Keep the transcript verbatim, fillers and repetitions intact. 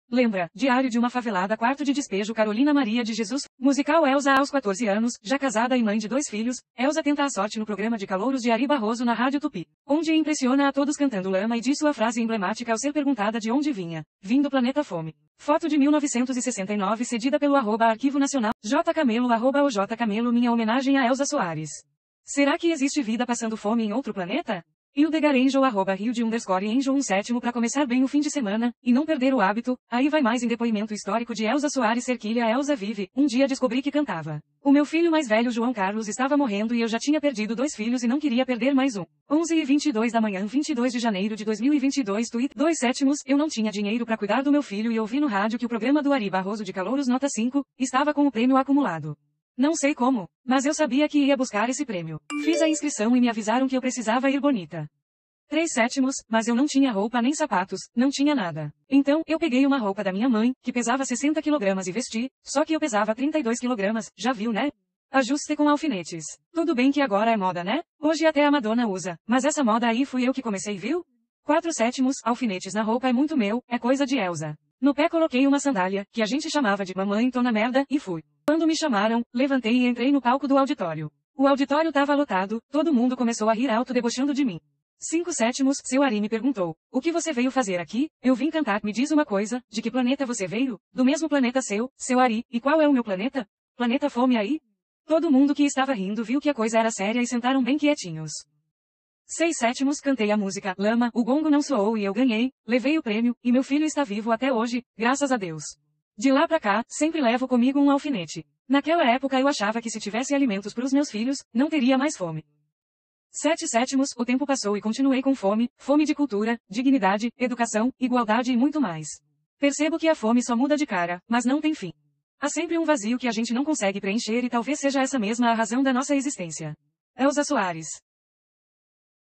Lembra, Diário de uma Favelada, quarto de despejo, Carolina Maria de Jesus, musical Elza aos quatorze anos, já casada e mãe de dois filhos, Elza tenta a sorte no programa de calouros de Ari Barroso na Rádio Tupi, onde impressiona a todos cantando Lama e diz sua frase emblemática ao ser perguntada de onde vinha. Vim do planeta Fome. Foto de mil novecentos e sessenta e nove cedida pelo arroba Arquivo Nacional, J Camelo arroba o J Camelo, minha homenagem a Elza Soares. Será que existe vida passando fome em outro planeta? Hildegard Angel arroba Rio de underscore Angel um sétimo para começar bem o fim de semana, e não perder o hábito, aí vai mais em depoimento histórico de Elza Soares Cerquilha. Elza vive, um dia descobri que cantava. O meu filho mais velho João Carlos estava morrendo e eu já tinha perdido dois filhos e não queria perder mais um. onze e vinte e dois da manhã, vinte e dois de janeiro de dois mil e vinte e dois, tweet, dois sétimos, eu não tinha dinheiro para cuidar do meu filho e ouvi no rádio que o programa do Ari Barroso de Calouros nota cinco, estava com o prêmio acumulado. Não sei como, mas eu sabia que ia buscar esse prêmio. Fiz a inscrição e me avisaram que eu precisava ir bonita. Três sétimos, mas eu não tinha roupa nem sapatos, não tinha nada. Então, eu peguei uma roupa da minha mãe, que pesava sessenta quilogramas e vesti, só que eu pesava trinta e dois quilogramas, já viu né? Ajuste com alfinetes. Tudo bem que agora é moda né? Hoje até a Madonna usa, mas essa moda aí fui eu que comecei viu? Quatro sétimos, alfinetes na roupa é muito meu, é coisa de Elza. No pé coloquei uma sandália, que a gente chamava de mamãe tô na merda, e fui. Quando me chamaram, levantei e entrei no palco do auditório. O auditório tava lotado, todo mundo começou a rir alto debochando de mim. Cinco sétimos, seu Ari me perguntou, o que você veio fazer aqui? Eu vim cantar, me diz uma coisa, de que planeta você veio? Do mesmo planeta seu, seu Ari, e qual é o meu planeta? Planeta Fome aí? Todo mundo que estava rindo viu que a coisa era séria e sentaram bem quietinhos. Seis sétimos, cantei a música, Lama, o gongo não soou e eu ganhei, levei o prêmio, e meu filho está vivo até hoje, graças a Deus. De lá pra cá, sempre levo comigo um alfinete. Naquela época eu achava que se tivesse alimentos para os meus filhos, não teria mais fome. Sete sétimos, o tempo passou e continuei com fome, fome de cultura, dignidade, educação, igualdade e muito mais. Percebo que a fome só muda de cara, mas não tem fim. Há sempre um vazio que a gente não consegue preencher e talvez seja essa mesma a razão da nossa existência. Elza Soares.